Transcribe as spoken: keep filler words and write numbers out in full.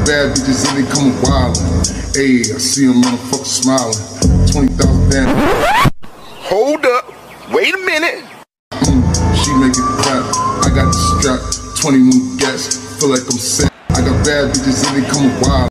bad bitches and they coming wild. Ayy, I see them motherfuckers smiling. twenty thousand damn. Hold up. Wait a minute. Mm, she make it clap. I got the strap. twenty new gats. Feel like I'm set. I got bad bitches and they coming wild.